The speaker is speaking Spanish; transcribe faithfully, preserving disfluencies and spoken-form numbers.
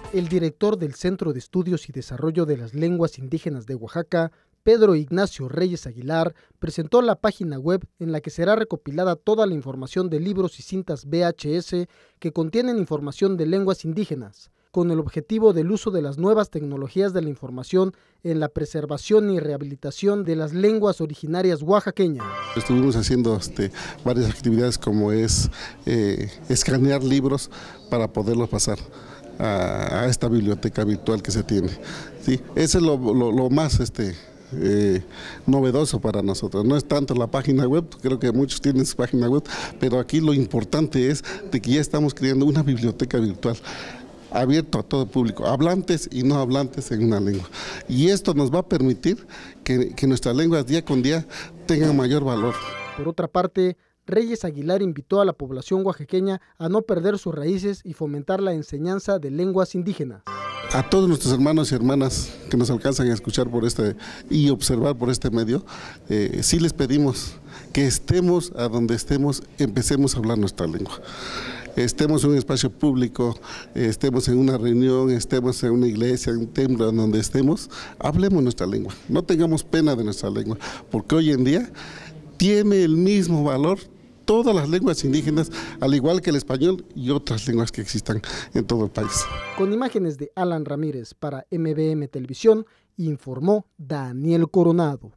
El director del Centro de Estudios y Desarrollo de las Lenguas Indígenas de Oaxaca, Pedro Ignacio Reyes Aguilar, presentó la página web en la que será recopilada toda la información de libros y cintas V H S que contienen información de lenguas indígenas, con el objetivo del uso de las nuevas tecnologías de la información en la preservación y rehabilitación de las lenguas originarias oaxaqueñas. Estuvimos haciendo este, varias actividades como es eh, escanear libros para poderlos pasar a, a esta biblioteca virtual que se tiene. ¿Sí? Ese es lo, lo, lo más este, eh, novedoso para nosotros. No es tanto la página web, creo que muchos tienen su página web, pero aquí lo importante es de que ya estamos creando una biblioteca virtual abierto a todo el público, hablantes y no hablantes en una lengua. Y esto nos va a permitir que, que nuestras lenguas día con día tengan mayor valor. Por otra parte, Reyes Aguilar invitó a la población oaxaqueña a no perder sus raíces y fomentar la enseñanza de lenguas indígenas. A todos nuestros hermanos y hermanas que nos alcanzan a escuchar por este y observar por este medio, eh, sí les pedimos que estemos a donde estemos, empecemos a hablar nuestra lengua. Estemos en un espacio público, estemos en una reunión, estemos en una iglesia, en un templo, donde estemos, hablemos nuestra lengua, no tengamos pena de nuestra lengua, porque hoy en día tiene el mismo valor todas las lenguas indígenas, al igual que el español y otras lenguas que existan en todo el país. Con imágenes de Alan Ramírez para M B M Televisión, informó Daniel Coronado.